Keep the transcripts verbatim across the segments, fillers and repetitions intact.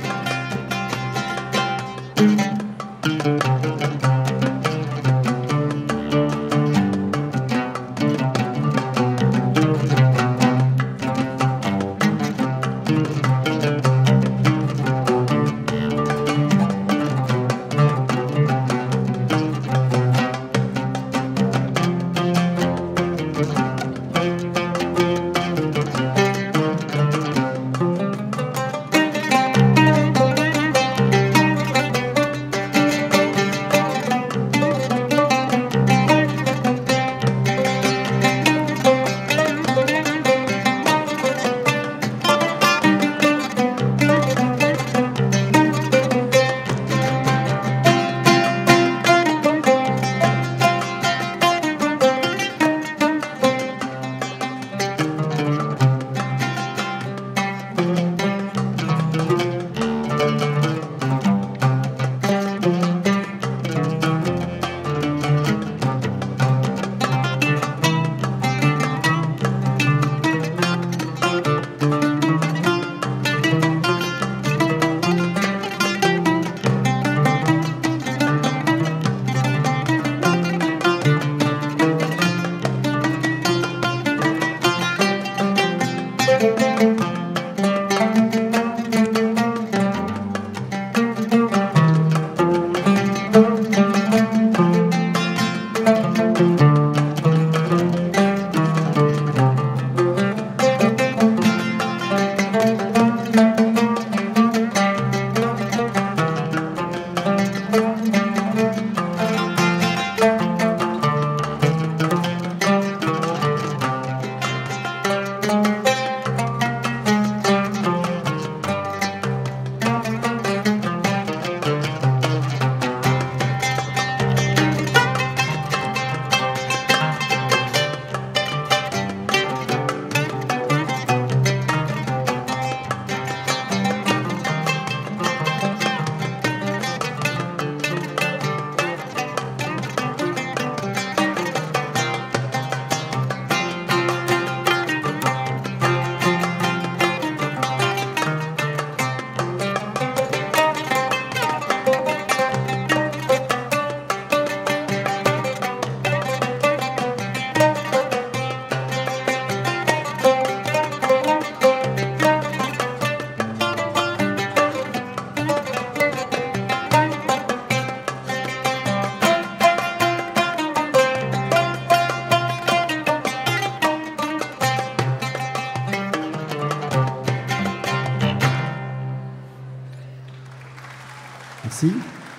Merci.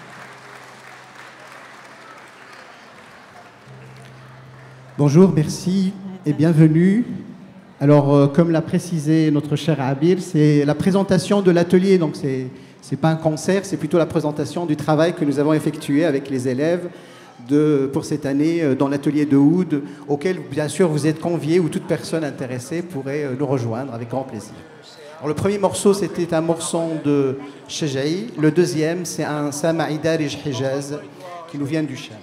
Bonjour, merci et bienvenue. Alors, euh, comme l'a précisé notre cher Abir, c'est la présentation de l'atelier, donc c'est c'est pas un concert, c'est plutôt la présentation du travail que nous avons effectué avec les élèves de, pour cette année euh, dans l'atelier de Oud, auquel bien sûr vous êtes conviés ou toute personne intéressée pourrait euh, nous rejoindre avec grand plaisir. Alors, le premier morceau, c'était un morceau de Shaja'i. Le deuxième, c'est un Sama'i Darij Hijaz qui nous vient du Cham.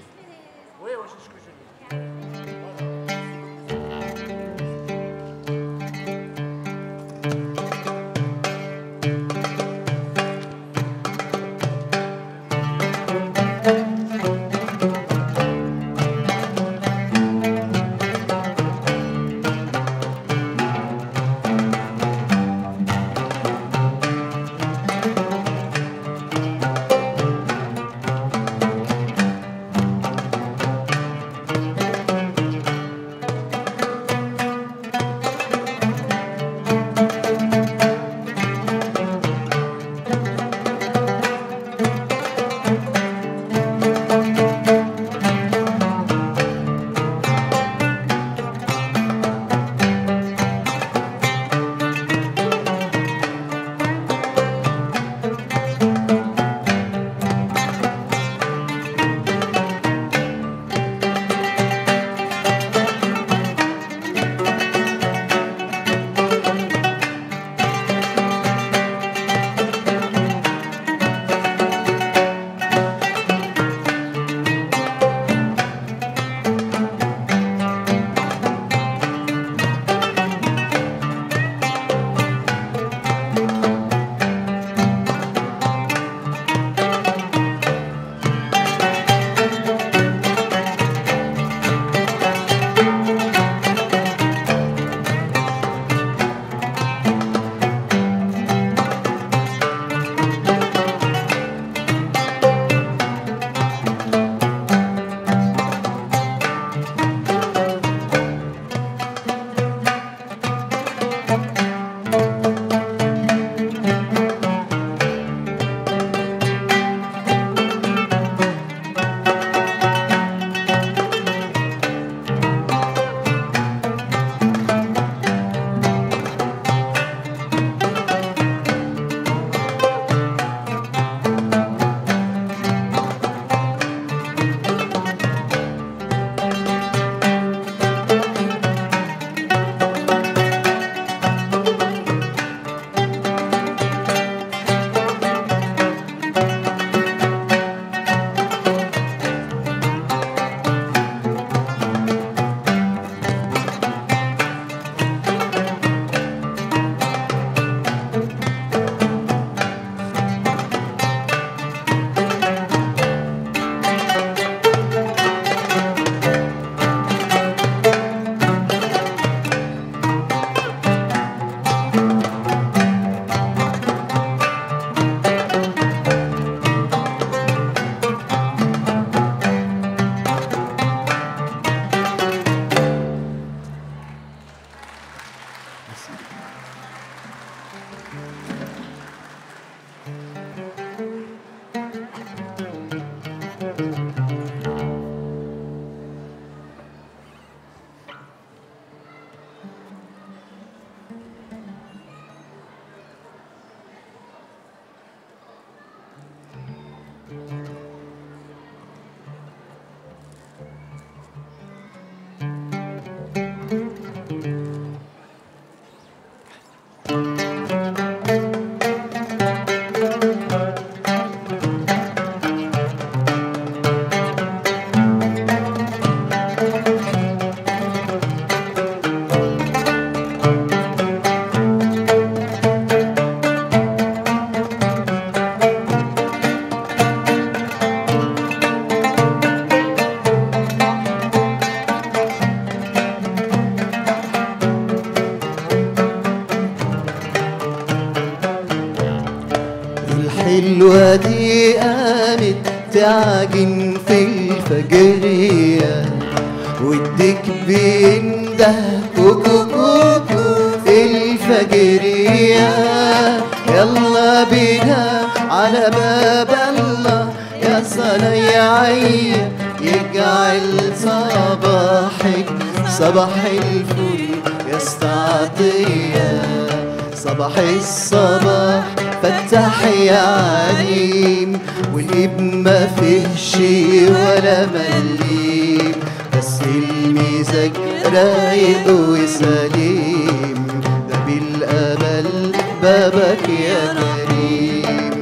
الحلوة دي قامت تعجن في الفجرية، والديك بينده كوكو كوكو في الفجرية. يلا بينا على باب الله يا صنايعية، يجعل صباحك صباح الفل يا استعطية. صباح الصباح فتح يا عليم، والابن ما فيهش ولا مليم، بس المزاج رايق وسليم، ده بالامل بابك يا كريم.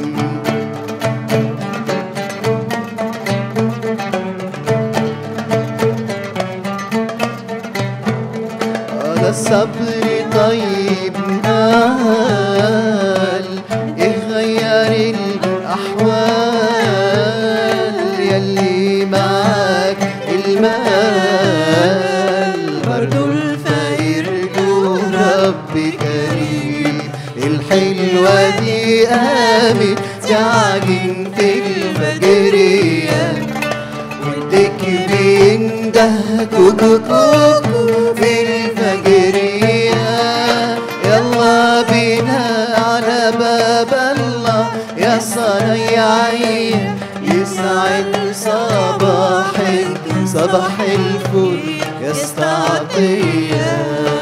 ده الصبر طيب نال يغير الأحوال، يلي معاك المال برضو الفقير له رب كريم. الحلوة دي قامت تعجن في الفجرية، والديك بينده كوكو كوكو في الفجرية. يلا بينا على باب الله يا صنايعية، يسعد صباحك صباح الفل يا استعطية.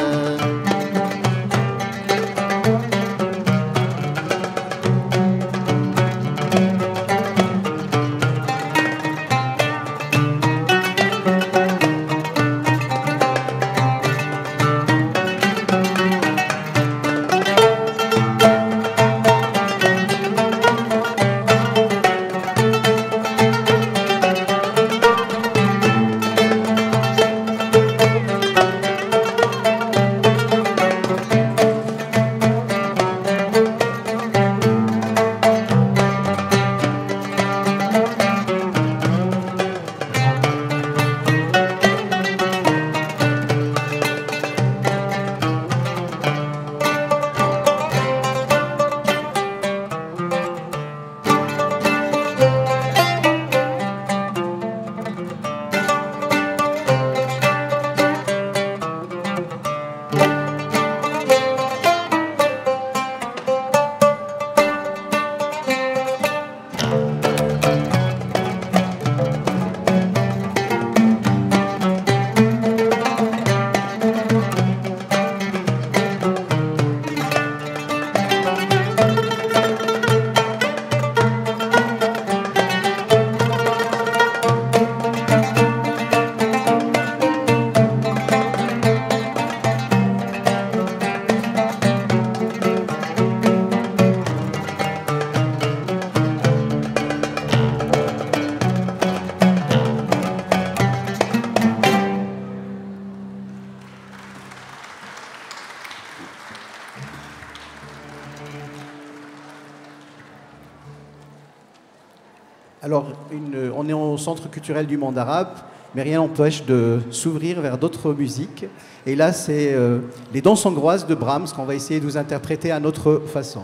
Alors, une, on est au Centre culturel du monde arabe, mais rien n'empêche de s'ouvrir vers d'autres musiques. Et là, c'est euh, les danses hongroises de Brahms qu'on va essayer de vous interpréter à notre façon.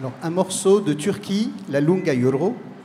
Alors, un morceau de Turquie, la Lunga Euro.